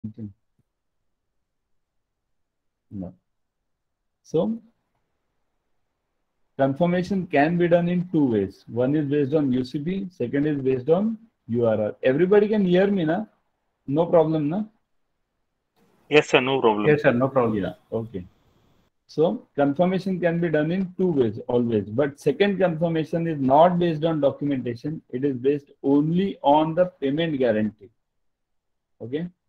No. So confirmation can be done in two ways. One is based on UCB, second is based on URR. Everybody can hear me, na? No problem, na? Yes, sir. No problem. Yes, sir. No problem. Yeah. Okay. So confirmation can be done in two ways always. But second confirmation is not based on documentation. It is based only on the payment guarantee. Okay.